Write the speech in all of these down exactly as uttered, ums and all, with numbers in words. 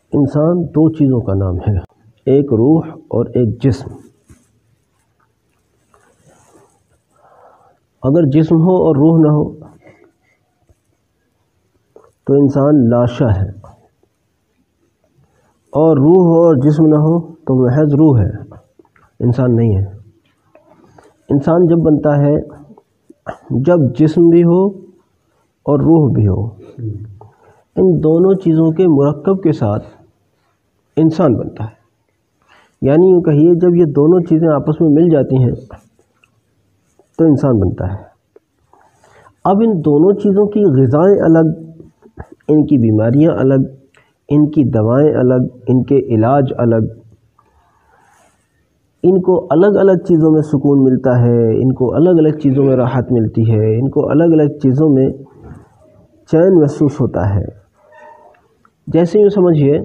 انسان دو چیزوں کا نام ہے، ایک روح اور ایک جسم۔ اگر جسم ہو اور روح نہ ہو تو انسان لاشا ہے، اور روح ہو اور جسم نہ ہو تو محض روح ہے، انسان نہیں ہے۔ انسان جب بنتا ہے جب جسم بھی ہو اور روح بھی ہو، ان دونوں چیزوں کے مرکب کے ساتھ انسان بنتا ہے۔ یعنی یوں کہیے جب یہ دونوں چیزیں آپس میں مل جاتی ہیں تو انسان بنتا ہے۔ اب ان دونوں چیزوں کی غذائیں الگ، ان کی بیماریاں الگ، ان کی دوائیں الگ، ان کے علاج الگ، ان کو الگ الگ چیزوں میں سکون ملتا ہے، ان کو الگ الگ چیزوں میں راحت ملتی ہے، ان کو الگ الگ چیزوں میں چین محسوس ہوتا ہے۔ جیسے یوں سمجھیے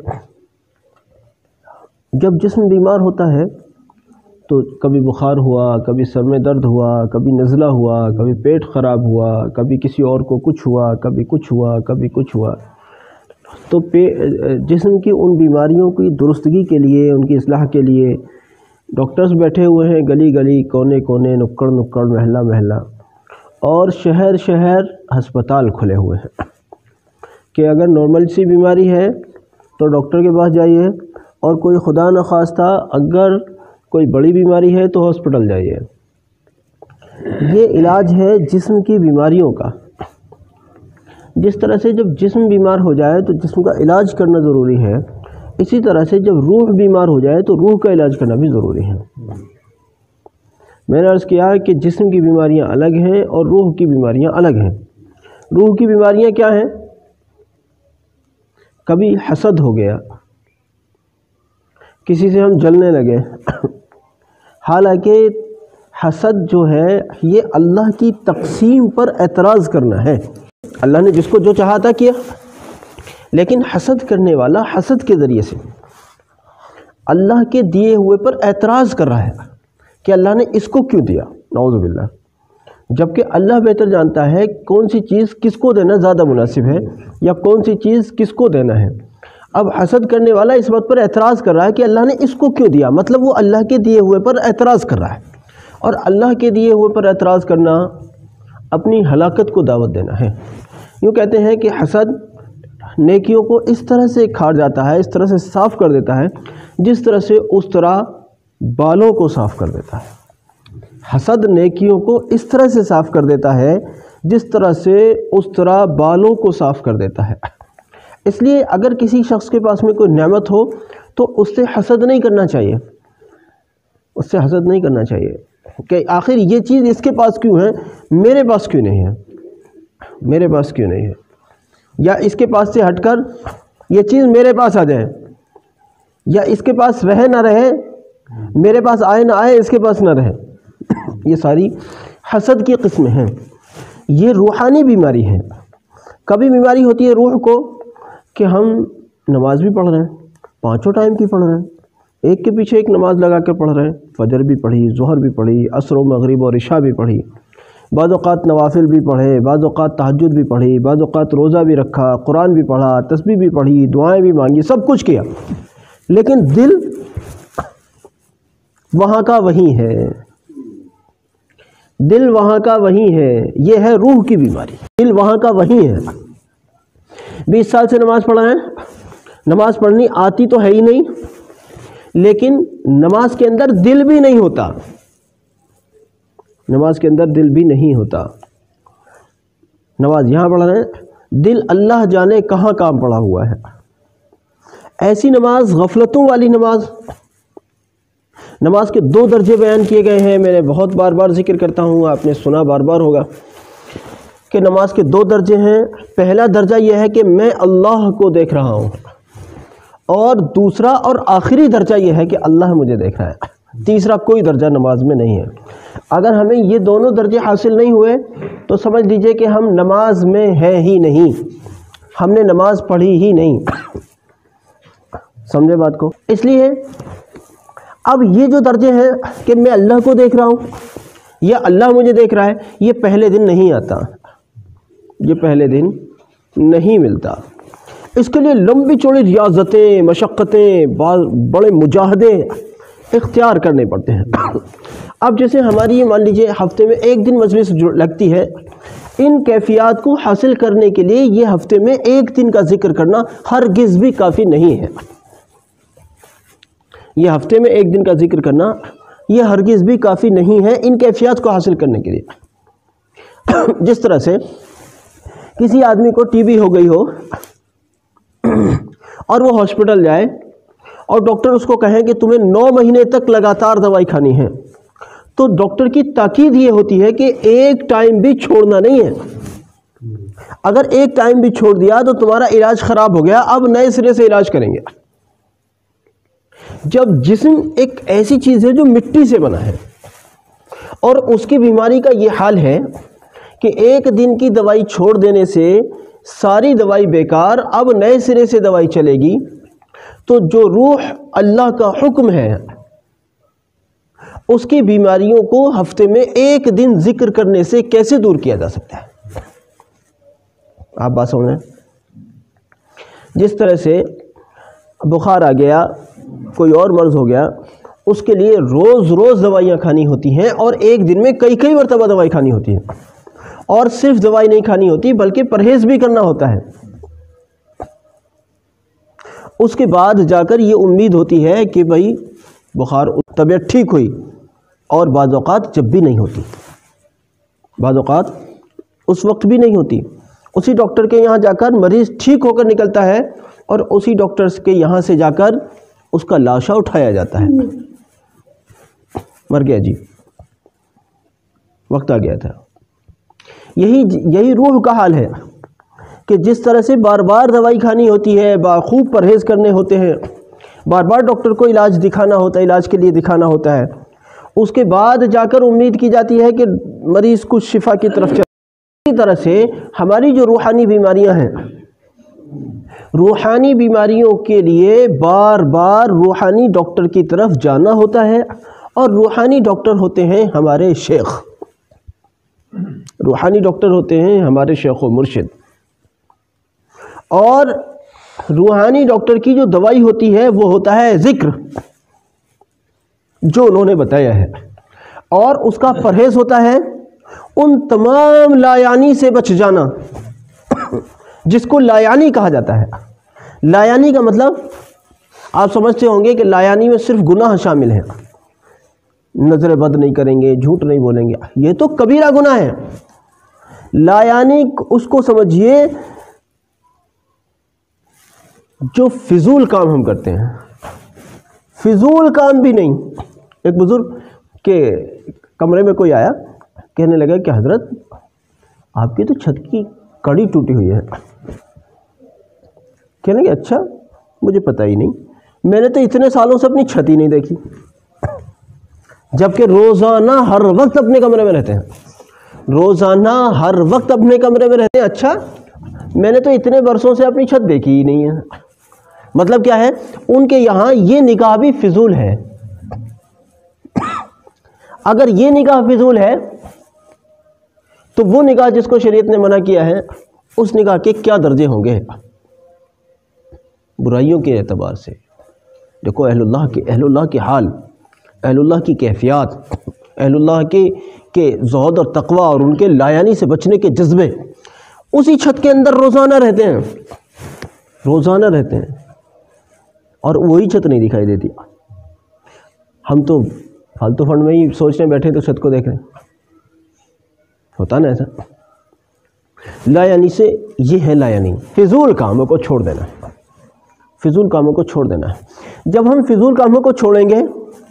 جب جسم بیمار ہوتا ہے تو کبھی بخار ہوا، کبھی سر میں درد ہوا، کبھی نزلہ ہوا، کبھی پیٹ خراب ہوا، کبھی کسی اور کو کچھ ہوا، کبھی کچھ ہوا، کبھی کچھ ہوا، تو جسم کی ان بیماریوں کی درستگی کے لیے، ان کی اصلاح کے لیے ڈاکٹرز بیٹھے ہوئے ہیں گلی گلی، کونے کونے، نکڑ نکڑ، محلہ محلہ، اور شہر شہر ہسپتال کھلے ہوئے ہیں کہ اگر نارمل سی بیماری ہے تو ڈاکٹر کے پاس جائیے، اور کوئی خدا نخواستہ اگر کوئی بڑی بیماری ہے تو ہاسپٹل جائیے۔ یہ علاج ہے جسم کی بیماریوں کا۔ جس طرح سے جب جسم بیمار ہو جائے تو جسم کا علاج کرنا ضروری ہے، اسی طرح سے جب روح بیمار ہو جائے تو روح کا علاج کرنا بھی ضروری ہے۔ میں نے عرض کیا کہ جسم کی بیماریاں الگ ہیں اور روح کی بیماریاں الگ ہیں۔ روح کی بیماریاں کیا ہیں؟ کبھی حسد ہو گیا، کسی سے ہم جلنے لگے، حالانکہ حسد جو ہے یہ اللہ کی تقسیم پر اعتراض کرنا ہے۔ اللہ نے جس کو جو چاہا تھا کیا، لیکن حسد کرنے والا حسد کے ذریعے سے اللہ کے دیے ہوئے پر اعتراض کر رہا ہے کہ اللہ نے اس کو کیوں دیا، نعوذ باللہ، جبکہ اللہ بہتر جانتا ہے کون سی چیز کس کو دینا زیادہ مناسب ہے یا کون سی چیز کس کو دینا ہے۔ اب حسد کرنے والا اس بات پر اعتراض کر رہا ہے کہ اللہ نے اس کو کیوں دیا، مطلب وہ اللہ کے دیے ہوئے پر اعتراض کر رہا ہے، اور اللہ کے دیے ہوئے پر اعتراض کرنا اپنی ہلاکت کو دعوت دینا ہے۔ یوں کہتے ہیں کہ حسد نیکیوں کو اس طرح سے کھاڑ جاتا ہے، اس طرح سے صاف کر دیتا ہے جس طرح سے اس طرح بالوں کو صاف کر دیتا ہے۔ حسد نیکیوں کو اس طرح سے صاف کر دیتا ہے جس طرح سے اس طرح بالوں کو صاف کر دیتا ہے۔ اس لیے اگر کسی شخص کے پاس میں کوئی نعمت ہو تو اس سے حسد نہیں کرنا چاہیے، اس سے حسد نہیں کرنا چاہیے کہ آخر یہ چیز اس کے پاس کیوں ہے، میرے پاس کیوں نہیں ہے، میرے پاس کیوں نہیں ہے، یا اس کے پاس سے ہٹ کر یہ چیز میرے پاس آ جائے، یا اس کے پاس رہے نہ رہے، میرے پاس آئے نہ آئے، اس کے پاس نہ رہے۔ یہ ساری حسد کی قسمیں ہیں، یہ روحانی بیماری ہے۔ کبھی بیماری ہوتی ہے روح کو کہ ہم نماز بھی پڑھ رہے ہیں، پانچوں ٹائم کی پڑھ رہے ہیں، ایک کے پیچھے ایک نماز لگا کر پڑھ رہے ہیں، فجر بھی پڑھی، ظہر بھی پڑھی، عصر و مغرب اور عشاء بھی پڑھی، بعض اوقات نوافل بھی پڑھے، بعض اوقات تہجد بھی پڑھی، بعض اوقات روزہ بھی رکھا، قرآن بھی پڑھا، تسبیح بھی پڑھی، دعائیں بھی مانگی، سب کچھ کیا، لیکن دل وہاں کا وہی ہے، دل وہاں کا وہی ہے۔ یہ ہے روح کی بیماری، دل وہاں کا وہی ہے۔ بیس سال سے نماز پڑھا ہے، نماز پڑھنی آتی تو ہے ہی نہیں، لیکن نماز کے اندر دل بھی نہیں ہوتا، نماز کے اندر دل بھی نہیں ہوتا۔ نماز یہاں پڑھ رہے ہیں، دل اللہ جانے کہاں کام پڑا ہوا ہے۔ ایسی نماز غفلتوں والی نماز۔ نماز کے دو درجے بیان کیے گئے ہیں، میں نے بہت بار بار ذکر کرتا ہوں، آپ نے سنا بار بار ہوگا کہ نماز کے دو درجے ہیں۔ پہلا درجہ یہ ہے کہ میں اللہ کو دیکھ رہا ہوں، اور دوسرا اور آخری درجہ یہ ہے کہ اللہ مجھے دیکھ رہا ہے۔ تیسرا کوئی درجہ نماز میں نہیں ہے۔ اگر ہمیں یہ دونوں درجے حاصل نہیں ہوئے تو سمجھ لیجئے کہ ہم نماز میں ہیں ہی نہیں، ہم نے نماز پڑھی ہی نہیں۔ سمجھے بات کو؟ اس لیے اب یہ جو درجے ہیں کہ میں اللہ کو دیکھ رہا ہوں یا اللہ مجھے دیکھ رہا ہے، یہ پہلے دن نہیں آتا، یہ پہلے دن نہیں ملتا۔ اس کے لیے لمبی چوڑی ریاضتیں، مشقتیں، بڑے مجاہدے اختیار کرنے پڑتے ہیں۔ اب جیسے ہماری مان لیجیے ہفتے میں ایک دن مجلس لگتی ہے، ان کیفیات کو حاصل کرنے کے لیے یہ ہفتے میں ایک دن کا ذکر کرنا ہرگز بھی کافی نہیں ہے۔ یہ ہفتے میں ایک دن کا ذکر کرنا یہ ہرگز بھی کافی نہیں ہے ان کیفیات کو حاصل کرنے کے لیے۔ جس طرح سے کسی آدمی کو ٹی بی ہو گئی ہو اور وہ ہاسپٹل جائے اور ڈاکٹر اس کو کہیں کہ تمہیں نو مہینے تک لگاتار دوائی کھانی ہے، تو ڈاکٹر کی تاکید یہ ہوتی ہے کہ ایک ٹائم بھی چھوڑنا نہیں ہے۔ اگر ایک ٹائم بھی چھوڑ دیا تو تمہارا علاج خراب ہو گیا، اب نئے سرے سے علاج کریں گے۔ جب جسم ایک ایسی چیز ہے جو مٹی سے بنا ہے اور اس کی بیماری کا یہ حال ہے کہ ایک دن کی دوائی چھوڑ دینے سے ساری دوائی بیکار، اب نئے سرے سے دوائی چلے گی، تو جو روح اللہ کا حکم ہے اس کی بیماریوں کو ہفتے میں ایک دن ذکر کرنے سے کیسے دور کیا جا سکتا ہے؟ آپ بات سمجھ رہے ہیں؟ جس طرح سے بخار آ گیا، کوئی اور مرض ہو گیا، اس کے لیے روز روز دوائیاں کھانی ہوتی ہیں اور ایک دن میں کئی کئی مرتبہ دوائی کھانی ہوتی ہے، اور صرف دوائی نہیں کھانی ہوتی بلکہ پرہیز بھی کرنا ہوتا ہے۔ اس کے بعد جا کر یہ امید ہوتی ہے کہ بھئی بخار طبیعت ٹھیک ہوئی، اور بعض اوقات جب بھی نہیں ہوتی، بعض اوقات اس وقت بھی نہیں ہوتی۔ اسی ڈاکٹر کے یہاں جا کر مریض ٹھیک ہو کر نکلتا ہے اور اسی ڈاکٹر کے یہاں سے جا کر اس کا لاشا اٹھایا جاتا ہے، مر گیا جی، وقت آ گیا تھا۔ یہی یہی روح کا حال ہے کہ جس طرح سے بار بار دوائی کھانی ہوتی ہے، خوب پرہیز کرنے ہوتے ہیں، بار بار ڈاکٹر کو علاج دکھانا ہوتا ہے، علاج کے لیے دکھانا ہوتا ہے، اس کے بعد جا کر امید کی جاتی ہے کہ مریض کچھ شفا کی طرف چلے۔ اسی طرح سے ہماری جو روحانی بیماریاں ہیں، روحانی بیماریوں کے لیے بار بار روحانی ڈاکٹر کی طرف جانا ہوتا ہے، اور روحانی ڈاکٹر ہوتے ہیں ہمارے شیخ، روحانی ڈاکٹر ہوتے ہیں ہمارے شیخ و مرشد، اور روحانی ڈاکٹر کی جو دوائی ہوتی ہے وہ ہوتا ہے ذکر، جو انہوں نے بتایا ہے، اور اس کا پرہیز ہوتا ہے ان تمام لایانی سے بچ جانا جس کو لایانی کہا جاتا ہے۔ لایانی کا مطلب آپ سمجھتے ہوں گے کہ لایانی میں صرف گناہ شامل ہیں، نظر بد نہیں کریں گے، جھوٹ نہیں بولیں گے، یہ تو کبیرہ گناہ ہے۔ لایانی اس کو سمجھیے جو فضول کام ہم کرتے ہیں، فضول کام بھی نہیں۔ ایک بزرگ کے کمرے میں کوئی آیا، کہنے لگا کہ حضرت آپ کی تو چھت کی کڑی ٹوٹی ہوئی ہے۔ کہنے لگے اچھا، مجھے پتہ ہی نہیں، میں نے تو اتنے سالوں سے اپنی چھت ہی نہیں دیکھی، جبکہ روزانہ ہر وقت اپنے کمرے میں رہتے ہیں، روزانہ ہر وقت اپنے کمرے میں رہتے ہیں۔ اچھا، میں نے تو اتنے برسوں سے اپنی چھت دیکھی ہی نہیں ہے۔ مطلب کیا ہے؟ ان کے یہاں یہ نگاہ بھی فضول ہے۔ اگر یہ نگاہ فضول ہے تو وہ نگاہ جس کو شریعت نے منع کیا ہے، اس نگاہ کے کیا درجے ہوں گے برائیوں کے اعتبار سے؟ دیکھو اہل اللہ کے اہل اللہ کے حال، اہل اللہ کی کیفیات، اہل اللہ کے کے زہد اور تقوی اور ان کے لایانی سے بچنے کے جذبے اسی چھت کے اندر روزانہ رہتے ہیں، روزانہ رہتے ہیں، اور وہی چھت نہیں دکھائی دیتی۔ ہم تو فالتو فنڈ میں ہی سوچنے بیٹھے تو چھت کو دیکھ رہے ہیں، ہوتا نا ایسا؟ لایانی سے یہ ہے لایانی، فضول کاموں کو چھوڑ دینا، فضول کاموں کو چھوڑ دینا ہے۔ جب ہم فضول کاموں کو چھوڑیں گے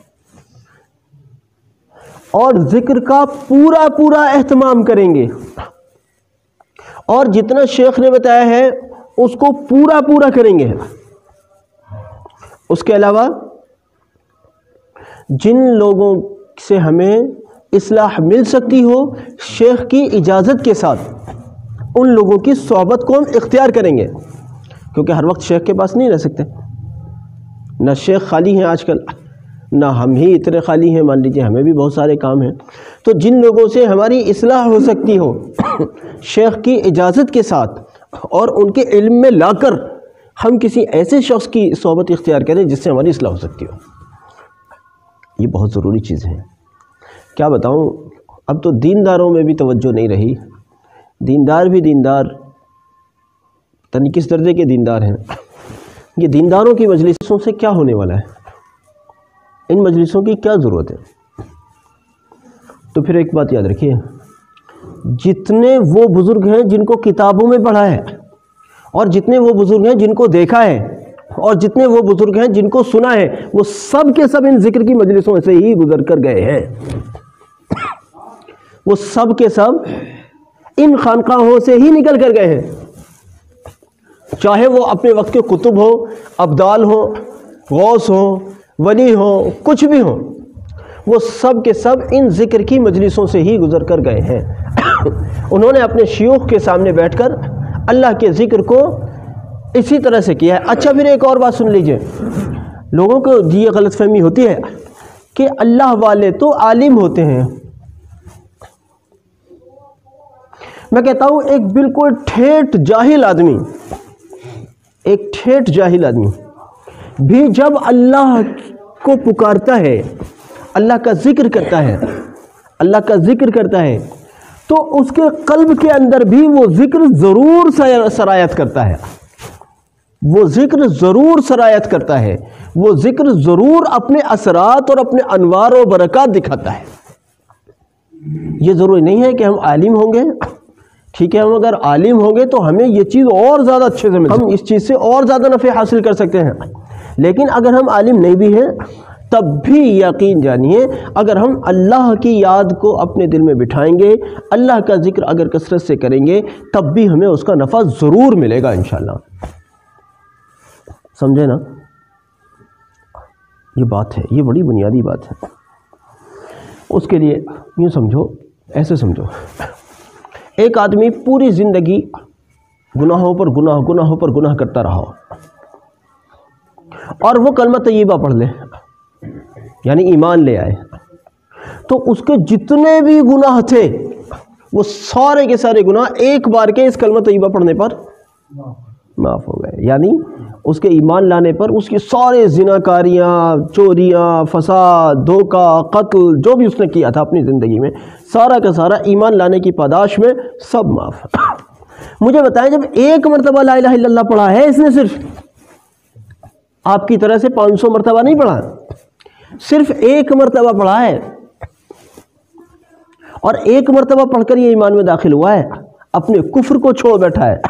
اور ذکر کا پورا پورا اہتمام کریں گے، اور جتنا شیخ نے بتایا ہے اس کو پورا پورا کریں گے، اس کے علاوہ جن لوگوں سے ہمیں اصلاح مل سکتی ہو شیخ کی اجازت کے ساتھ، ان لوگوں کی صحبت کو ہم اختیار کریں گے، کیونکہ ہر وقت شیخ کے پاس نہیں رہ سکتے، نہ شیخ خالی ہیں آج کل، نہ ہم ہی اتنے خالی ہیں، مان لیجیے ہمیں بھی بہت سارے کام ہیں۔ تو جن لوگوں سے ہماری اصلاح ہو سکتی ہو شیخ کی اجازت کے ساتھ اور ان کے علم میں لا کر ہم کسی ایسے شخص کی صحبت اختیار کریں جس سے ہماری اصلاح ہو سکتی ہو. یہ بہت ضروری چیز ہے. کیا بتاؤں، اب تو دینداروں میں بھی توجہ نہیں رہی. دیندار بھی دیندار پتہ نہیں کس درجے کے دیندار ہیں. یہ دینداروں کی مجلسوں سے کیا ہونے والا ہے؟ ان مجلسوں کی کیا ضرورت ہے؟ تو پھر ایک بات یاد رکھیے، جتنے وہ بزرگ ہیں جن کو کتابوں میں پڑھا ہے، اور جتنے وہ بزرگ ہیں جن کو دیکھا ہے، اور جتنے وہ بزرگ ہیں جن کو سنا ہے، وہ سب کے سب ان ذکر کی مجلسوں سے ہی گزر کر گئے ہیں. وہ سب کے سب ان خانقاہوں سے ہی نکل کر گئے ہیں. چاہے وہ اپنے وقت کے کتب ہو، ابدال ہو، غوث ہو، ولی ہو، کچھ بھی ہو، وہ سب کے سب ان ذکر کی مجلسوں سے ہی گزر کر گئے ہیں. انہوں نے اپنے شیوخ کے سامنے بیٹھ کر اللہ کے ذکر کو اسی طرح سے کیا ہے. اچھا پھر ایک اور بات سن لیجئے. لوگوں کو یہ غلط فہمی ہوتی ہے کہ اللہ والے تو عالم ہوتے ہیں. میں کہتا ہوں ایک بالکل ٹھیٹ جاہل آدمی ایک ٹھیٹ جاہل آدمی بھی جب اللہ کو پکارتا ہے، اللہ کا ذکر کرتا ہے اللہ کا ذکر کرتا ہے تو اس کے قلب کے اندر بھی وہ ذکر ضرور سرایت کرتا ہے وہ ذکر ضرور سرایت کرتا ہے وہ ذکر ضرور اپنے اثرات اور اپنے انوار و برکات دکھاتا ہے. یہ ضروری نہیں ہے کہ ہم عالم ہوں گے. ٹھیک ہے، ہم اگر عالم ہوں گے تو ہمیں یہ چیز اور زیادہ اچھے سے ملے، ہم اس چیز سے اور زیادہ نفع حاصل کر سکتے ہیں. لیکن اگر ہم عالم نہیں بھی ہیں تب بھی یقین جانیے، اگر ہم اللہ کی یاد کو اپنے دل میں بٹھائیں گے، اللہ کا ذکر اگر کثرت سے کریں گے، تب بھی ہمیں اس کا نفع ضرور ملے گا انشاءاللہ. سمجھے نا؟ یہ بات ہے، یہ بڑی بنیادی بات ہے. اس کے لیے یوں سمجھو، ایسے سمجھو، ایک آدمی پوری زندگی گناہوں پر گناہ گناہوں پر گناہ کرتا رہا اور وہ کلمہ طیبہ پڑھ لے، یعنی ایمان لے آئے، تو اس کے جتنے بھی گناہ تھے وہ سارے کے سارے گناہ ایک بار کے اس کلمہ طیبہ پڑھنے پر معاف ہو گئے. یعنی اس کے ایمان لانے پر اس کی سارے زناکاریاں، چوریاں، فساد، دھوکہ، قتل، جو بھی اس نے کیا تھا اپنی زندگی میں، سارا کا سارا ایمان لانے کی پاداش میں سب معاف. مجھے بتائیں، جب ایک مرتبہ لا الہ الا اللہ پڑھا ہے اس نے، صرف آپ کی طرح سے پانچ سو مرتبہ نہیں پڑھا، صرف ایک مرتبہ پڑھا ہے، اور ایک مرتبہ پڑھ کر یہ ایمان میں داخل ہوا ہے، اپنے کفر کو چھوڑ بیٹھا ہے.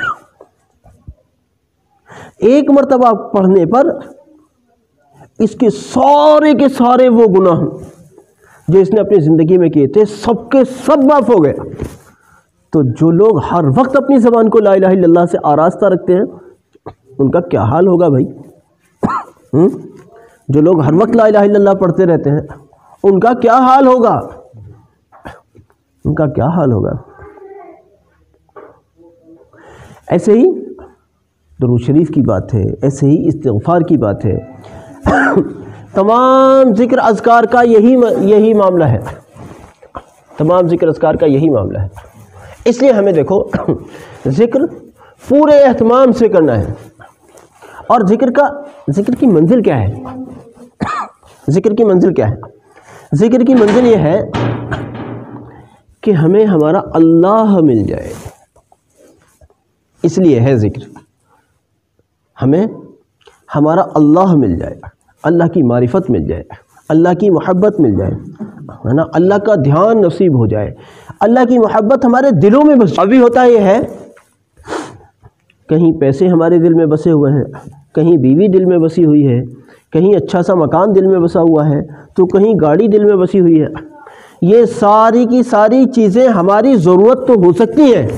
ایک مرتبہ پڑھنے پر اس کے سارے کے سارے وہ گناہ جو اس نے اپنی زندگی میں کیے تھے سب کے سب معاف ہو گئے. تو جو لوگ ہر وقت اپنی زبان کو لا الہ الا اللہ سے آراستہ رکھتے ہیں ان کا کیا حال ہوگا بھائی؟ جو لوگ ہر وقت لا الہ الا اللہ پڑھتے رہتے ہیں ان کا کیا حال ہوگا ان کا کیا حال ہوگا ایسے ہی درود شریف کی بات ہے، ایسے ہی استغفار کی بات ہے. تمام ذکر اذکار کا یہی یہی معاملہ ہے تمام ذکر اذکار کا یہی معاملہ ہے. اس لیے ہمیں دیکھو ذکر پورے اہتمام سے کرنا ہے. اور ذکر کا ذکر کی منزل کیا ہے ذکر کی منزل کیا ہے ذکر کی منزل یہ ہے کہ ہمیں ہمارا اللہ مل جائے. اس لیے ہے ذکر، ہمیں ہمارا اللہ مل جائے، اللہ کی معرفت مل جائے، اللہ کی محبت مل جائے، ہے نا، اللہ کا دھیان نصیب ہو جائے، اللہ کی محبت ہمارے دلوں میں بس. ابھی ہوتا یہ ہے کہیں پیسے ہمارے دل میں بسے ہوئے ہیں، کہیں بیوی دل میں بسی ہوئی ہے، کہیں اچھا سا مکان دل میں بسا ہوا ہے، تو کہیں گاڑی دل میں بسی ہوئی ہے. یہ ساری کی ساری چیزیں ہماری ضرورت تو ہو سکتی ہیں،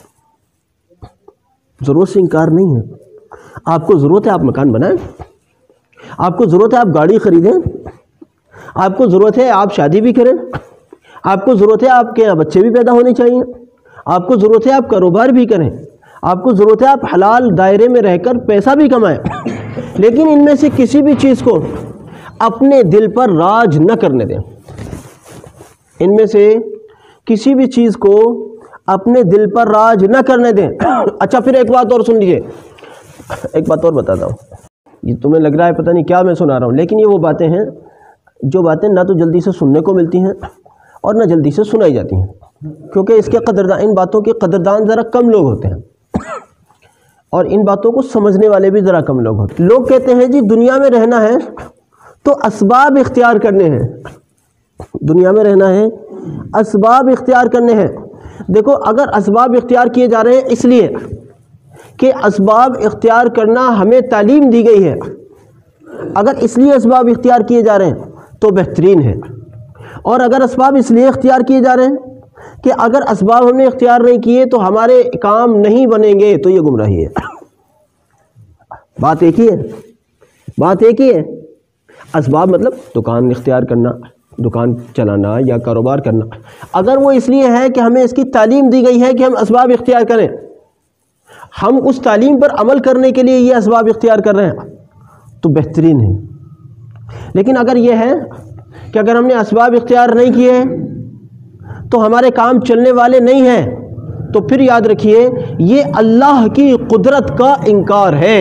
ضرورت سے انکار نہیں ہے. آپ کو ضرورت ہے آپ مکان بنائیں، آپ کو ضرورت ہے آپ گاڑی خریدیں، آپ کو ضرورت ہے آپ شادی بھی کریں، آپ کو ضرورت ہے آپ کے یہاں بچے بھی پیدا ہونے چاہیے، آپ کو ضرورت ہے آپ کاروبار بھی کریں، آپ کو ضرورت ہے آپ حلال دائرے میں رہ کر پیسہ بھی کمائیں. لیکن ان میں سے کسی بھی چیز کو اپنے دل پر راج نہ کرنے دیں. ان میں سے کسی بھی چیز کو اپنے دل پر راج نہ کرنے دیں. اچھا پھر ایک بات اور سن لیجیے، ایک بات اور بتاتا ہوں، یہ تمہیں لگ رہا ہے پتہ نہیں کیا میں سنا رہا ہوں، لیکن یہ وہ باتیں ہیں جو باتیں نہ تو جلدی سے سننے کو ملتی ہیں اور نہ جلدی سے سنائی جاتی ہیں، کیونکہ اس کے قدردان ان باتوں کے قدردان ذرا کم لوگ ہوتے ہیں اور ان باتوں کو سمجھنے والے بھی ذرا کم لوگ ہوتے ہیں۔ لوگ کہتے ہیں جی دنیا میں رہنا ہے تو اسباب اختیار کرنے ہیں، دنیا میں رہنا ہے اسباب اختیار کرنے ہیں۔ دیکھو اگر اسباب اختیار کیے جا رہے ہیں اس لیے کہ اسباب اختیار کرنا ہمیں تعلیم دی گئی ہے، اگر اس لیے اسباب اختیار کیے جا رہے ہیں تو بہترین ہے، اور اگر اسباب اس لیے اختیار کیے جا رہے ہیں کہ اگر اسباب ہم نے اختیار نہیں کیے تو ہمارے کام نہیں بنیں گے تو یہ گمراہی ہے۔ بات ایک ہی ہے، بات ایک ہی ہے۔ اسباب مطلب دکان اختیار کرنا، دکان چلانا یا کاروبار کرنا، اگر وہ اس لیے ہے کہ ہمیں اس کی تعلیم دی گئی ہے کہ ہم اسباب اختیار کریں، ہم اس تعلیم پر عمل کرنے کے لیے یہ اسباب اختیار کر رہے ہیں تو بہترین ہے۔ لیکن اگر یہ ہے کہ اگر ہم نے اسباب اختیار نہیں کیے تو ہمارے کام چلنے والے نہیں ہیں، تو پھر یاد رکھیے یہ اللہ کی قدرت کا انکار ہے،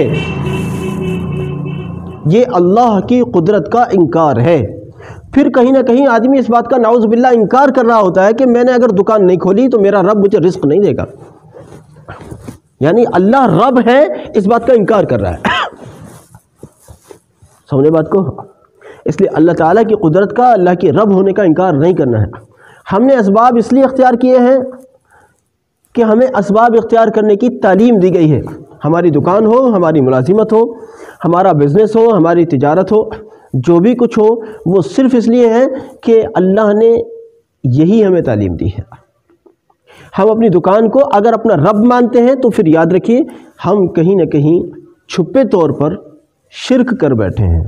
یہ اللہ کی قدرت کا انکار ہے۔ پھر کہیں نہ کہیں آدمی اس بات کا نعوذ باللہ انکار کر رہا ہوتا ہے کہ میں نے اگر دکان نہیں کھولی تو میرا رب مجھے رزق نہیں دے گا، یعنی اللہ رب ہے اس بات کا انکار کر رہا ہے۔ سمجھے بات کو؟ اس لیے اللہ تعالیٰ کی قدرت کا، اللہ کے رب ہونے کا انکار نہیں کرنا ہے۔ ہم نے اسباب اس لیے اختیار کیے ہیں کہ ہمیں اسباب اختیار کرنے کی تعلیم دی گئی ہے، ہماری دکان ہو، ہماری ملازمت ہو، ہمارا بزنس ہو، ہماری تجارت ہو، جو بھی کچھ ہو وہ صرف اس لیے ہے کہ اللہ نے یہی ہمیں تعلیم دی ہے۔ ہم اپنی دکان کو اگر اپنا رب مانتے ہیں تو پھر یاد رکھیے ہم کہیں نہ کہیں چھپے طور پر شرک کر بیٹھے ہیں۔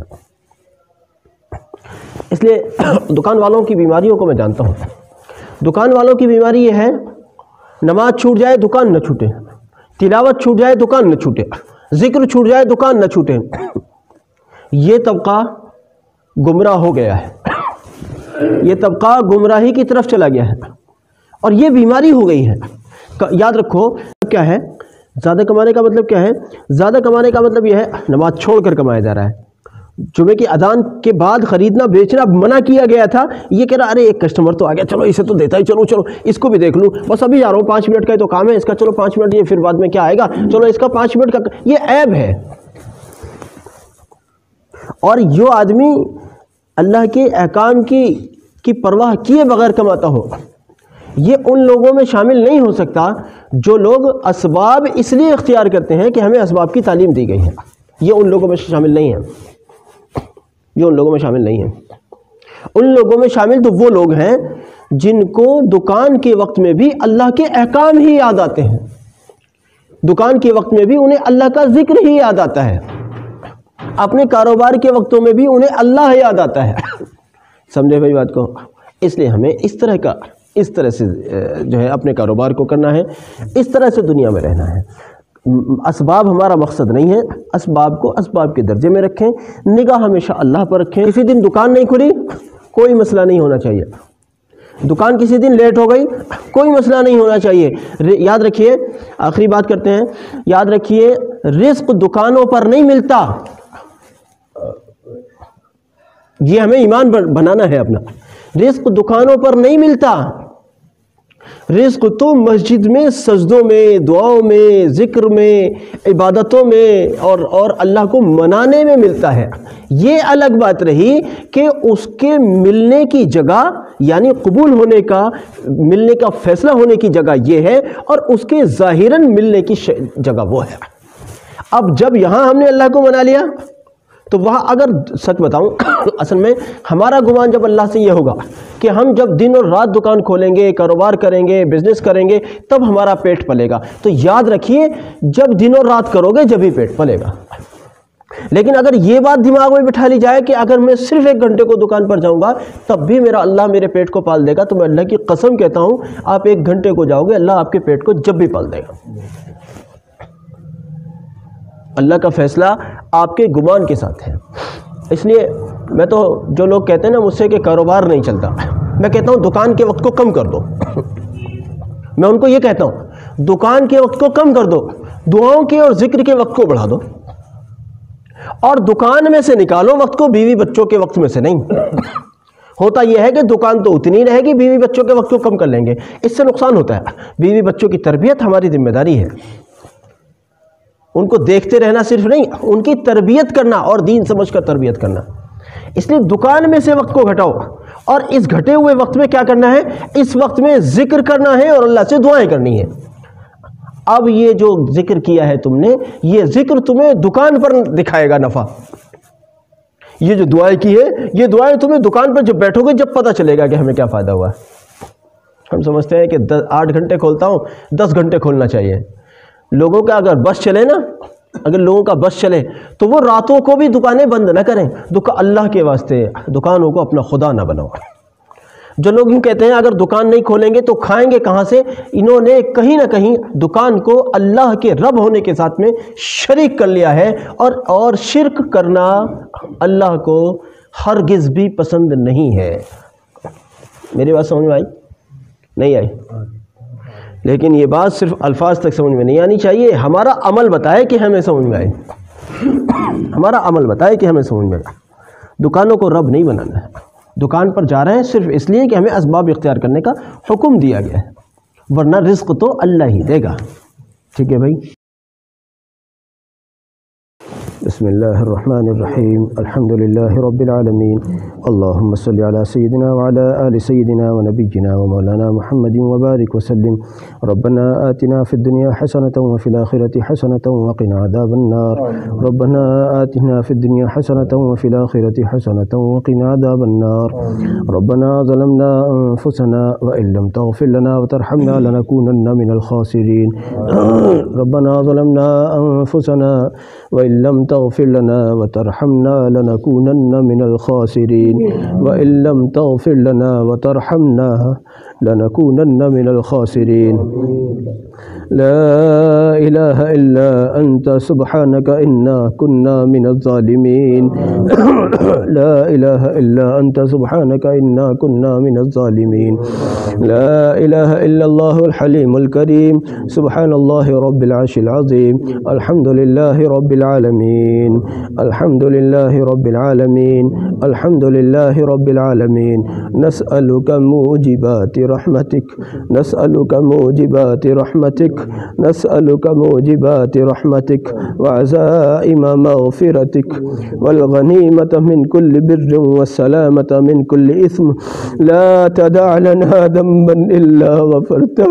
اس لیے دکان والوں کی بیماریوں کو میں جانتا ہوں۔ دکان والوں کی بیماری یہ ہے نماز چھوٹ جائے دکان نہ چھوٹے، تلاوت چھوٹ جائے دکان نہ چھوٹے، ذکر چھوٹ جائے دکان نہ چھوٹے۔ یہ طبقہ گمراہ ہو گیا ہے، یہ طبقہ گمراہی کی طرف چلا گیا ہے اور یہ بیماری ہو گئی ہے۔ یاد رکھو کیا ہے زیادہ کمانے کا مطلب، کیا ہے زیادہ کمانے کا مطلب؟ یہ ہے نماز چھوڑ کر کمایا جا رہا ہے۔ جمعے کی اذان کے بعد خریدنا بیچنا منع کیا گیا تھا، یہ کہہ رہا ارے ایک کسٹمر تو آ گیا، چلو اسے تو دیتا ہی چلو، چلو اس کو بھی دیکھ لوں، بس ابھی جا رہا ہوں، پانچ منٹ کا ہی تو کام ہے اس کا، چلو پانچ منٹ، یہ پھر بعد میں کیا آئے گا، چلو اس کا پانچ منٹ کا، یہ عیب ہے۔ اور جو آدمی اللہ کے احکام کی کی پرواہ کیے بغیر کماتا ہو، یہ ان لوگوں میں شامل نہیں ہو سکتا جو لوگ اسباب اس لیے اختیار کرتے ہیں کہ ہمیں اسباب کی تعلیم دی گئی ہے، یہ ان لوگوں میں شامل نہیں ہے، یہ ان لوگوں میں شامل نہیں ہے۔ ان لوگوں میں شامل تو وہ لوگ ہیں جن کو دکان کے وقت میں بھی اللہ کے احکام ہی یاد آتے ہیں، دکان کے وقت میں بھی انہیں اللہ کا ذکر ہی یاد آتا ہے، اپنے کاروبار کے وقتوں میں بھی انہیں اللہ یاد آتا ہے۔ سمجھے بھائی بات کو؟ اس لیے ہمیں اس طرح کا اس طرح سے جو ہے اپنے کاروبار کو کرنا ہے، اس طرح سے دنیا میں رہنا ہے۔ اسباب ہمارا مقصد نہیں ہے، اسباب کو اسباب کے درجے میں رکھیں، نگاہ ہمیشہ اللہ پر رکھیں۔ کسی دن دکان نہیں کھلی کوئی مسئلہ نہیں ہونا چاہیے، دکان کسی دن لیٹ ہو گئی کوئی مسئلہ نہیں ہونا چاہیے۔ یاد رکھیے، آخری بات کرتے ہیں، یاد رکھیے رزق دکانوں پر نہیں ملتا، یہ ہمیں ایمان بنانا ہے اپنا۔ رزق دکانوں پر نہیں ملتا، رزق تو مسجد میں سجدوں میں، دعاؤں میں، ذکر میں، عبادتوں میں اور اور اللہ کو منانے میں ملتا ہے۔ یہ الگ بات رہی کہ اس کے ملنے کی جگہ، یعنی قبول ہونے کا، ملنے کا فیصلہ ہونے کی جگہ یہ ہے، اور اس کے ظاہراً ملنے کی جگہ وہ ہے۔ اب جب یہاں ہم نے اللہ کو منا لیا تو وہاں، اگر سچ بتاؤں اصل میں ہمارا گمان جب اللہ سے یہ ہوگا کہ ہم جب دن اور رات دکان کھولیں گے، کاروبار کریں گے، بزنس کریں گے، تب ہمارا پیٹ پلے گا، تو یاد رکھیے جب دن اور رات کرو گے جب ہی پیٹ پلے گا۔ لیکن اگر یہ بات دماغ میں بٹھا لی جائے کہ اگر میں صرف ایک گھنٹے کو دکان پر جاؤں گا تب بھی میرا اللہ میرے پیٹ کو پال دے گا، تو میں اللہ کی قسم کہتا ہوں آپ ایک گھنٹے کو جاؤ گے اللہ آپ کے پیٹ کو جب بھی پال دے گا۔ اللہ کا فیصلہ آپ کے گمان کے ساتھ ہے۔ اس لیے میں تو، جو لوگ کہتے ہیں نا مجھ سے کہ کاروبار نہیں چلتا، میں کہتا ہوں دکان کے وقت کو کم کر دو، میں ان کو یہ کہتا ہوں دکان کے وقت کو کم کر دو، دعاؤں کے اور ذکر کے وقت کو بڑھا دو، اور دکان میں سے نکالو وقت کو، بیوی بچوں کے وقت میں سے نہیں۔ ہوتا یہ ہے کہ دکان تو اتنی رہے گی، بیوی بچوں کے وقت کو کم کر لیں گے، اس سے نقصان ہوتا ہے۔ بیوی بچوں کی تربیت ہماری ذمہ داری ہے، ان کو دیکھتے رہنا صرف نہیں، ان کی تربیت کرنا اور دین سمجھ کر تربیت کرنا۔ اس لیے دکان میں سے وقت کو گھٹاؤ، اور اس گھٹے ہوئے وقت میں کیا کرنا ہے؟ اس وقت میں ذکر کرنا ہے اور اللہ سے دعائیں کرنی ہے۔ اب یہ جو ذکر کیا ہے تم نے، یہ ذکر تمہیں دکان پر دکھائے گا نفع۔ یہ جو دعائیں کی ہے، یہ دعائیں تمہیں دکان پر جب بیٹھو گے جب پتہ چلے گا کہ ہمیں کیا فائدہ ہوا ہے۔ ہم سمجھتے ہیں کہ آٹھ گھنٹے کھولتا ہوں، دس گھنٹے کھولنا چاہیے۔ لوگوں کا اگر بس چلے نا، اگر لوگوں کا بس چلے تو وہ راتوں کو بھی دکانیں بند نہ کریں۔ دکان اللہ کے واسطے دکانوں کو اپنا خدا نہ بناؤ۔ جو لوگ یوں کہتے ہیں اگر دکان نہیں کھولیں گے تو کھائیں گے کہاں سے، انہوں نے کہیں نہ کہیں دکان کو اللہ کے رب ہونے کے ساتھ میں شریک کر لیا ہے، اور اور شرک کرنا اللہ کو ہرگز بھی پسند نہیں ہے۔ میری بات سمجھ میں آئی؟ نہیں آئی؟ لیکن یہ بات صرف الفاظ تک سمجھ میں نہیں آنی چاہیے، ہمارا عمل بتائے کہ ہمیں سمجھ میں آئے، ہمارا عمل بتائے کہ ہمیں سمجھ میں آئے۔ دکانوں کو رب نہیں بنانا ہے، دکان پر جا رہے ہیں صرف اس لیے کہ ہمیں اسباب اختیار کرنے کا حکم دیا گیا ہے، ورنہ رزق تو اللہ ہی دے گا۔ ٹھیک ہے بھائی؟ بسم اللہ الرحمن الرحیم، الحمد للہ رب العالمین، اللہم صلی علی سیدنا وعلی آل سیدنا ونبینا ومولانا محمد وبارک وسلم۔ ربنا آتنا فی الدنیا حسنة وفی الآخرة حسنة وقنا عذاب النار، ربنا آتنا فی الدنیا حسنة وفی الآخرة حسنة وقنا عذاب النار، ربنا ظلمنا انفسنا وإن لم تغفر لنا وترحمنا لنكونن من الخاسرین، ربنا ظلمنا انفسنا وإن لم تغفر لنا وترحمنا لنكونن من الخاسرين، وإن لم تغفر لنا وترحمنا لنكونن من الخاسرين۔ لا إله إلا أنت سبحانك إنا كنا من الظالمين، لا إله إلا أنت سبحانك إنا كنا من الظالمين، لا إله إلا الله الحليم الكريم، سبحان الله رب العرش العظيم، الحمد لله رب العالمين، الحمد لله رب العالمين، الحمد لله رب العالمين، نسألك موجبات رحمتك، نسألك موجبات رحمتك، نسألك موجبات رحمتك وعزائم مغفرتك والغنيمة من كل بر والسلامة من كل إثم، لا تدع لنا ذنبا إلا غفرته،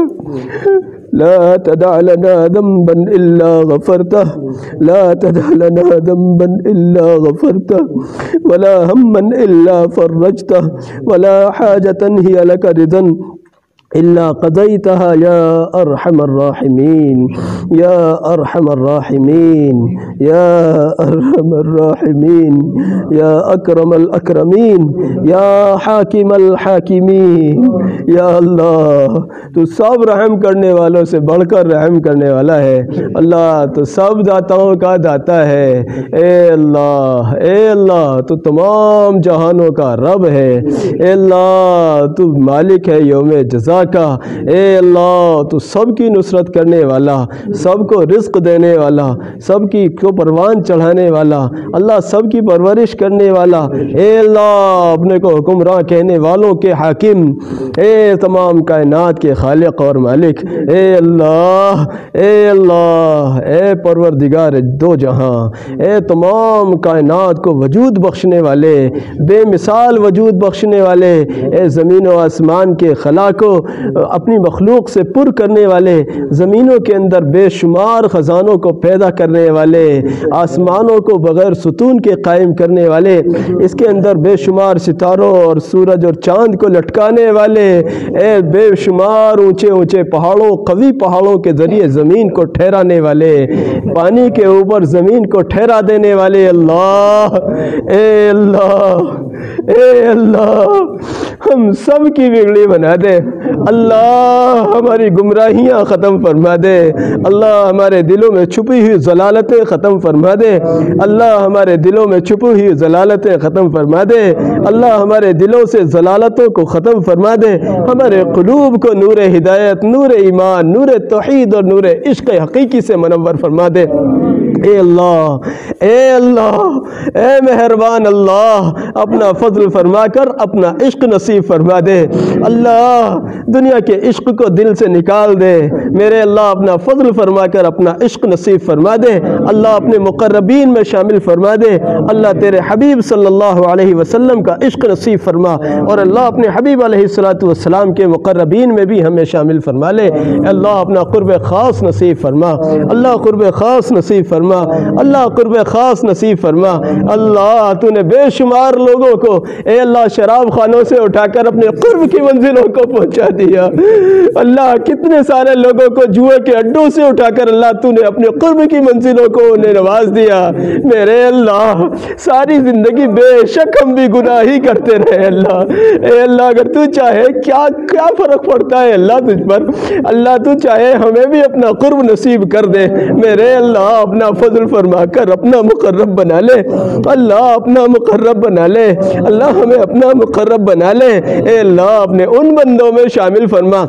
لا تدع لنا ذنبا إلا غفرته، لا تدع لنا ذنبا إلا غفرته، ولا هما إلا فرجته، ولا حاجة هي لك رضا إلا قضيتها يا أرحم الراحمين، يا أرحم الراحمين، يا أرحم الراحمين، يا أكرم الأكرمين، يا حاكم الحاكمين۔ یا اللہ تو سب رحم کرنے والوں سے بڑھ کر رحم کرنے والا ہے، اللہ تو سب داتاؤں کا داتا ہے، اے اللہ اے اللہ تو تمام جہانوں کا رب ہے، اے اللہ تو مالک ہے یوم جزا کا، اے اللہ تو سب کی نصرت کرنے والا، سب کو رزق دینے والا، سب کی کو پروان چڑھانے والا، اللہ سب کی پرورش کرنے والا، اے اللہ اپنے کو حکمراں کہنے والوں کے حاکم، اے تمام کائنات کے خالق اور مالک، اے اللہ اے اللہ اے پروردگار دو جہاں، اے تمام کائنات کو وجود بخشنے والے، بے مثال وجود بخشنے والے، اے زمین و آسمان کے خلا کو اپنی مخلوق سے پر کرنے والے، زمینوں کے اندر بے شمار خزانوں کو پیدا کرنے والے، آسمانوں کو بغیر ستون کے قائم کرنے والے، اس کے اندر بے شمار ستاروں اور سورج اور چاند کو لٹکانے والے، اے بے شمار اونچے اونچے پہاڑوں قوی پہاڑوں کے ذریعے زمین کو ٹھہرانے والے، پانی کے اوپر زمین کو ٹھہرا دینے والے، اللہ اے اللہ اے اللہ ہم سب کی بگڑی بنا دے، اللہ ہماری گمراہیاں ختم فرما دے، اللہ ہمارے دلوں میں چھپی ہوئی ضلالتیں ختم فرما دے، اللہ ہمارے دلوں میں چھپی ہوئی ضلالتیں ختم فرما دے، اللہ ہمارے دلوں سے ضلالتوں کو ختم فرما دے، ہمارے قلوب کو نور ہدایت، نور ایمان، نور توحید اور نور عشق حقیقی سے منور فرما دے۔ اے اللہ، اے اللہ، اے مہربان اللہ، اپنا فضل فرما کر اپنا عشق نصیب فرما دے۔ اللہ دنیا کے عشق کو دل سے نکال دے میرے اللہ، اپنا فضل فرما کر اپنا عشق نصیب فرما دے۔ اللہ اپنے مقربین میں شامل فرما دے۔ اللہ تیرے حبیب صلی اللہ علیہ وسلم کا عشق نصیب فرما، اور اللہ اپنے حبیب علیہ الصلوۃ والسلام کے مقربین میں بھی ہمیں شامل فرما لے۔ اللہ اپنا قرب خاص نصیب فرما، اللہ قرب خاص نصیب فرما، اللہ قرب خاص نصیب فرما۔ اللہ تو نے بے شمار لوگوں کو اے اللہ شراب خانوں سے اٹھا کر اپنے قرب کی منزلوں کو پہنچا دیا۔ اللہ کتنے سارے لوگوں کو جوئے کے اڈوں سے اٹھا کر اللہ تو نے اپنے قرب کی منزلوں کو انہیں نواز دیا۔ میرے اللہ ساری زندگی بے شک ہم بھی گناہ ہی کرتے رہے اللہ۔ اے اللہ اگر تو چاہے کیا کیا فرق پڑتا ہے اللہ تجھ پر، اللہ تو چاہے ہمیں بھی اپنا قرب نصیب کر دے۔ میرے اللہ اپنا فضل فرما کر اپنا مقرب بنا لے، اللہ اپنا مقرب بنا لے، اللہ ہمیں اپنا مقرب بنا لے۔ اے اللہ اپنے ان بندوں میں شامل فرما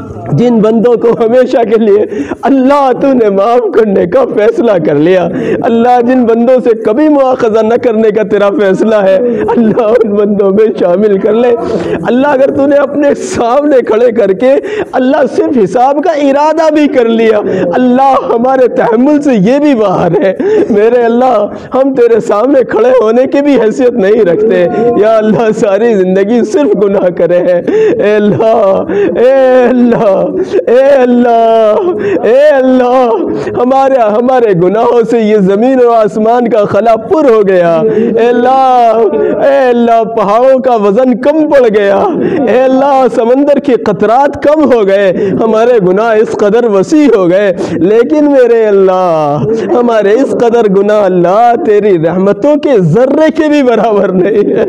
جن بندوں کو ہمیشہ کے لیے اللہ تو نے معاف کرنے کا فیصلہ کر لیا۔ اللہ جن بندوں سے کبھی مواخذہ نہ کرنے کا تیرا فیصلہ ہے، اللہ ان بندوں میں شامل کر لے۔ اللہ اگر تو نے اپنے سامنے کھڑے کر کے اللہ صرف حساب کا ارادہ بھی کر لیا، اللہ ہمارے تحمل سے یہ بھی باہر ہے۔ میرے اللہ ہم تیرے سامنے کھڑے ہونے کی بھی حیثیت نہیں رکھتے یا اللہ، ساری زندگی صرف گناہ کرے ہیں۔ اے اللہ، اے اللہ، اے اللہ، اے اللہ ہمارے ہمارے گناہوں سے یہ زمین و آسمان کا خلا پر ہو گیا۔ اے اللہ، اے اللہ پہاڑوں کا وزن کم پڑ گیا۔ اے اللہ سمندر کے قطرات کم ہو گئے، ہمارے گناہ اس قدر وسیع ہو گئے، لیکن میرے اللہ ہمارے اس قدر گناہ اللہ تیری رحمتوں کے ذرے کے بھی برابر نہیں ہے۔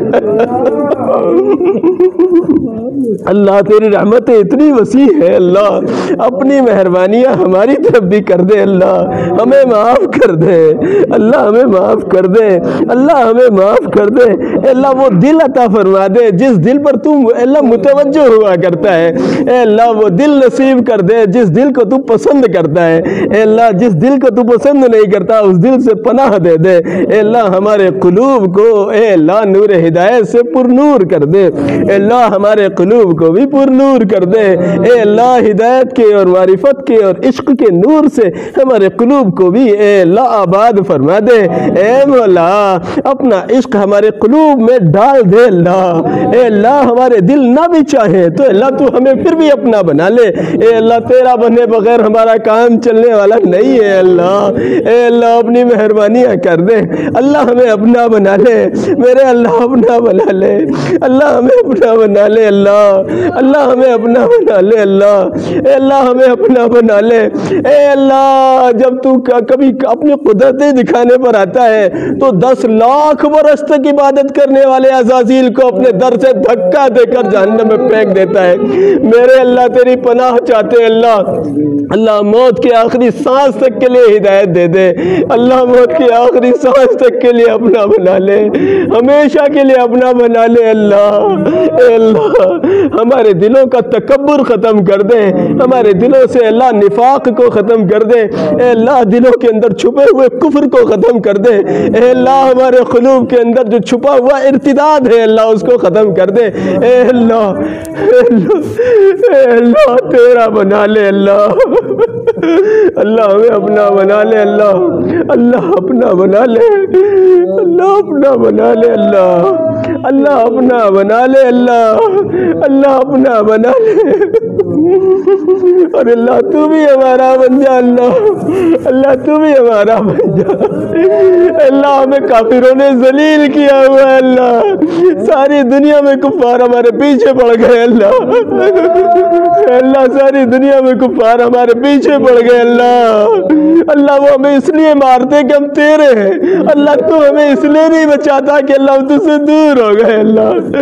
اللہ تیری رحمتیں اتنی وسیع ہے، اللہ اپنی مہربانیاں ہماری طرف بھی کر دے، اللہ ہمیں معاف کر دے، اللہ ہمیں معاف کر دے، اللہ ہمیں معاف کر دے۔ اے اللہ وہ دل عطا فرما دے جس دل پر تو اللہ متوجہ ہوا کرتا ہے۔ اے اللہ وہ دل نصیب کر دے جس دل کو تو پسند کرتا ہے۔ اے اللہ جس دل کو تو پسند نہیں کرتا اس دل سے پناہ دے دے۔ اے اللہ ہمارے قلوب کو اے اللہ نور ہدایت سے پر نور کر دے۔ اے اللہ ہمارے قلوب کو بھی پر نور کر دے۔ اے اللہ ہدایت کے اور معرفت کے اور عشق کے نور سے ہمارے قلوب کو بھی اے اللہ آباد فرما دے۔ اے مولا اپنا عشق ہمارے قلوب میں ڈال دے اللہ۔ اے اللہ ہمارے دل نہ بھی چاہے تو اللہ تو ہمیں پھر بھی اپنا بنا لے۔ اے اللہ تیرا بنے بغیر ہمارا کام چلنے والا نہیں ہے اللہ۔ اے اللہ اپنی مہربانیاں کر دے، اللہ ہمیں اپنا بنا لے، میرے اللہ اپنا بنا لے، اللہ ہمیں اپنا بنا لے اللہ، اللہ ہمیں اپنا بنا لے اللہ، اے اللہ ہمیں اپنا بنا لے۔ اے اللہ جب تو کبھی اپنی قدرتیں دکھانے پر آتا ہے تو دس لاکھ برس تک عبادت کرنے والے عزازیل کو اپنے در سے دھکا دے کر جہنم میں پھینک دیتا ہے۔ میرے اللہ تیری پناہ چاہتے اللہ، اللہ موت کے آخری سانس تک کے لیے ہدایت دے دے، اللہ موت کے آخری سانس تک کے لیے اپنا بنا لے، ہمیشہ کے لیے اپنا بنا لے اللہ۔ اے اللہ ہمارے دلوں کا تکبر ختم کر دے، ہمارے دلوں سے اللہ نفاق کو ختم کر دے، اے اللہ دلوں کے اندر چھپے ہوئے کفر کو ختم کر دے، اے اللہ ہمارے قلوب کے اندر جو چھپا ہوا ارتداد ہے اللہ اس کو ختم کر دے۔ اے اللہ اے اللہ اے اللہ تیرا بنا لے اللہ، اللہ ہمیں اپنا بنا لے اللہ، اللہ اپنا بنا لے، اللہ اپنا بنا لے اللہ، اللہ اپنا بنا لے اللہ، اللہ اپنا بنا لے، اور اللہ تو بھی ہمارا بن جا اللہ، اللہ تو بھی ہمارا بن جا۔ اللہ ہمیں کافروں نے ذلیل کیا ہوا ہے اللہ، ساری دنیا میں کفار ہمارے پیچھے پڑ گئے اللہ، اللہ ساری دنیا میں کفار ہمارے پیچھے پڑ گئے اللہ، اللہ وہ ہمیں اس لیے مارتے کہ ہم تیرے ہیں، اللہ تو ہمیں اس لیے نہیں بچاتا کہ اللہ ہم تجھ سے دور ہو گئے اللہ،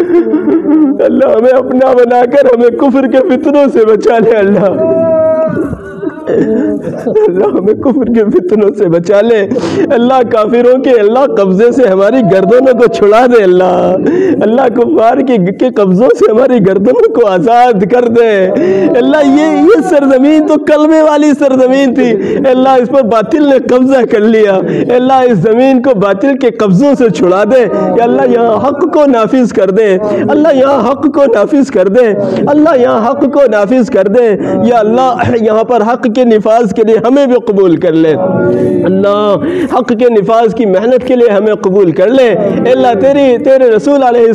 اللہ ہمیں اپنا بنا کر ہمیں کفر کے فتنوں سے بچا لے اللہ۔ اللہ ہمیں کفر کے فتنوں سے بچا لے اللہ، کافروں کے اللہ قبضے سے ہماری گردنوں کو چھڑا دے اللہ، اللہ کفار کے قبضوں سے ہماری گردنوں کو آزاد کر دے اللہ۔ یہ یہ سرزمین تو کلمے والی سرزمین تھی اللہ، اس پر باطل نے قبضہ کر لیا اللہ، اس زمین کو باطل کے قبضوں سے چھڑا دے یا اللہ، یہاں حق کو نافذ کر دے اللہ، یہاں حق کو نافذ کر دے اللہ، یہاں حق کو نافذ کر دے یا اللہ، یہاں پر حق کے نفاذ کے لیے ہمیں بھی قبول کر لے اللہ، حق کے نفاذ کی محنت کے لیے ہمیں قبول کر لے اللہ، تیری تیرے رسول علیہ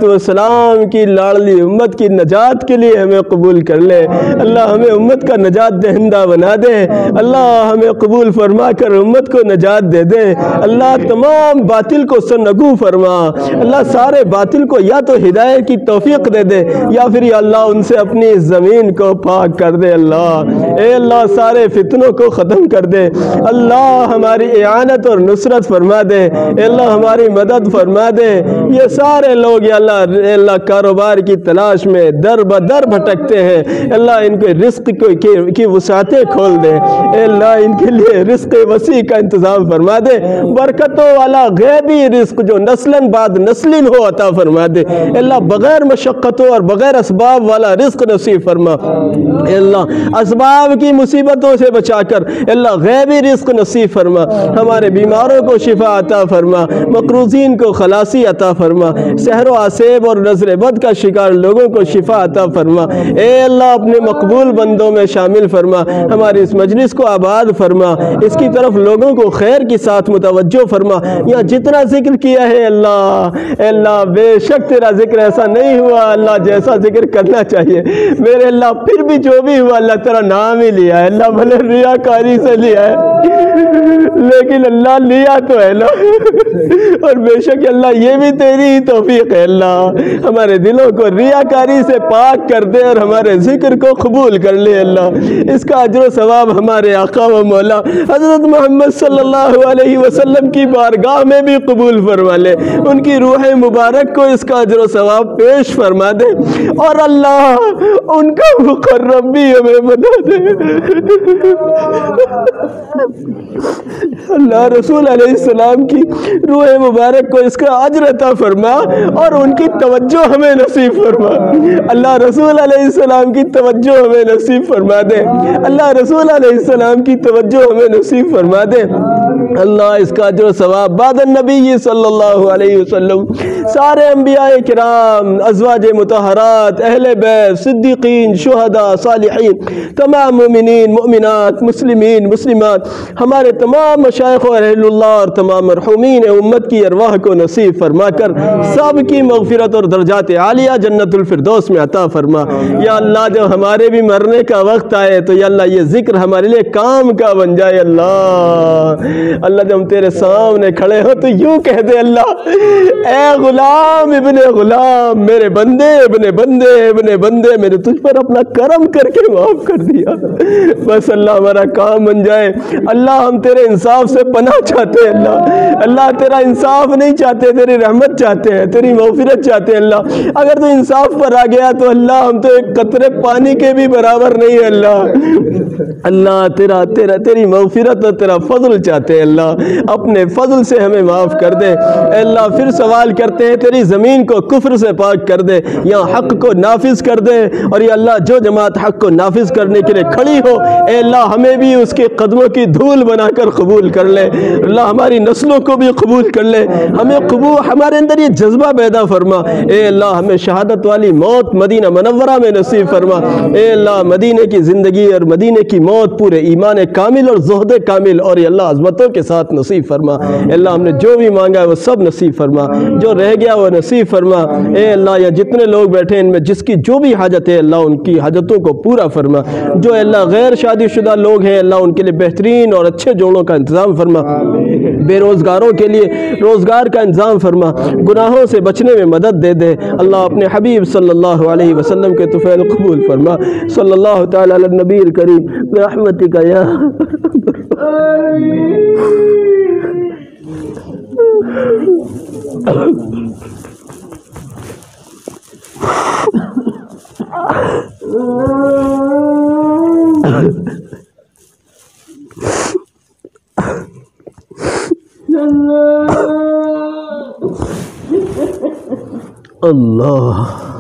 السلام کی لاڈلی امت کی نجات کے لیے ہمیں قبول کر لے اللہ، ہمیں امت کا نجات دہندہ بنا دے اللہ، ہمیں قبول فرما کر امت کو نجات دے دے اللہ، تمام باطل کو سرنگو فرما اللہ، سارے باطل کو یا تو ہدایت کی توفیق دے دے یا پھر یا اللہ ان سے اپنی زمین کو پاک کر دے اللہ، اے اللہ سارے فتنوں کو ختم کر دے اللہ، ہماری اعانت اور نصرت فرما دے اے اللہ، ہماری مدد فرما دے۔ یہ سارے لوگ یا اللہ اے اللہ کاروبار کی تلاش میں در بدر بھٹکتے ہیں اللہ، ان کو رزق کی وسعتیں کھول دے اے اللہ، ان کے لیے رزق وسیع کا انتظام فرما دے، برکتوں والا غیبی رزق جو نسلاً بعد نسلین ہو عطا فرما دے اے اللہ، بغیر مشقتوں اور بغیر اسباب والا رزق نصیب فرما اے اللہ، اسباب کی مصیبتوں سے بچا کر اے اللہ غیبی رزق نصیب فرما، ہمارے بیماروں کو شفا عطا فرما، مقروضین کو خلاصی عطا فرما، سحر و عصیب اور نظر بد کا شکار لوگوں کو شفا عطا فرما اے اللہ، اپنے مقبول بندوں میں شامل فرما، ہماری اس مجلس کو آباد فرما، اس کی طرف لوگوں کو خیر کے ساتھ متوجہ فرما۔ یہاں جتنا ذکر کیا ہے اللہ اے اللہ، بے شک تیرا ذکر ایسا نہیں ہوا اللہ جیسا ذکر کرنا چاہیے میرے اللہ، پھر بھی جو بھی ہوا اللہ تیرا نام ہی لیا ہے اللہ، بھلے ریاکاری سے لیا ہے لیکن اللہ لیا تو ہے نا، اور بے شک اللہ یہ بھی تیری ہی توفیق ہے اللہ، ہمارے دلوں کو ریاکاری سے پاک کر دے اور ہمارے ذکر کو قبول کر لے اللہ، اس کا اجر و ثواب ہمارے آقا و مولا حضرت محمد صلی اللہ علیہ وسلم کی بارگاہ میں بھی قبول فرما لے، ان کی روح مبارک کو اس کا اجر و ثواب پیش فرما دے، اور اللہ ان کا مقرب بھی ہمیں بنا دے اللہ، رسول علیہ السلام کی روح مبارک کو اس کا اجر عطا فرما اور ان کی توجہ ہمیں نصیب فرما اللہ، رسول علیہ السلام کی توجہ ہمیں نصیب فرما دے اللہ، رسول علیہ السلام کی توجہ ہمیں نصیب فرما دے اللہ، اس کا اجر و ثواب بعد النبی صلی اللہ علیہ وسلم سارے انبیاء کرام، ازواج مطہرات، اہل بیت، صدیقین، شہداء، صالحین، تمام مومنین، مؤمنات، مسلمین، مسلمات، ہمارے تمام مشائخ و اہل اللہ اور تمام مرحومین امت کی ارواح کو نصیب فرما کر سب کی مغفرت اور درجات عالیہ جنت الفردوس میں عطا فرما یا اللہ، جب ہمارے بھی مرنے کا وقت آئے تو یا اللہ یہ ذکر ہمارے لیے کام کا بن جائے اللہ، اللہ جب ہم تیرے سامنے کھڑے ہو تو یوں کہہ دے اللہ، اے غلام ابن غلام، میرے بندے ابن بندے ابن بندے، میرے تجھ پر اپنا کرم کر کے معاف کر دیا، بس اللہ ہمارا کام بن جائے اللہ، ہم تیرے انصاف سے پناہ چاہتے ہیں اللہ، اللہ تیرا انصاف نہیں چاہتے، تیری رحمت چاہتے ہیں، تیری مغفرت چاہتے ہیں اللہ، اگر تو انصاف پر آ گیا تو اللہ ہم تو ایک قطرے پانی کے بھی برابر نہیں ہے اللہ، اللہ تیرا تیرا تیری مغفرت اور تیرا فضل چاہتے ہیں اللہ، اپنے فضل سے ہمیں معاف کر دے اے اللہ، پھر سوال کرتے ہیں تیری زمین کو کفر سے پاک کر دے، یہاں حق کو نافذ کر دے، اور یا اللہ جو جماعت حق کو نافذ کرنے کے لیے کھڑی ہو اے اللہ ہمیں بھی اس کے قدموں کی دھول بنا کر قبول کر لے اللہ، ہماری نسلوں کو بھی قبول کر لے، ہمیں قبول ہمارے اندر یہ جذبہ پیدا فرما اے اللہ، ہمیں شہادت والی موت مدینہ منورہ میں نصیب فرما اے اللہ، مدینہ کی زندگی اور مدینہ کی موت پورے ایمان کامل اور زہد کامل اور یا اللہ عظمتوں کے ساتھ نصیب فرما اے اللہ، ہم نے جو بھی مانگا ہے وہ سب نصیب فرما، جو رہ گیا وہ نصیب فرما اے اللہ، یا جتنے لوگ بیٹھے ان میں جس کی جو بھی حاجت ہے اللہ ان کی حاجتوں کو پورا فرما، جو اللہ غیر شادی شدہ لوگ ہیں اللہ ان کے لیے بہترین اور اچھے جوڑوں کا انتظام فرما، بے روزگاروں کے لیے روزگار کا انتظام فرما، گناہوں سے بچنے میں مدد دے دے اللہ، اپنے حبیب صلی اللہ علیہ وسلم کے طفیل قبول فرما، صلی اللہ تعالی علی النبی الکریم برحمتک یا اللہ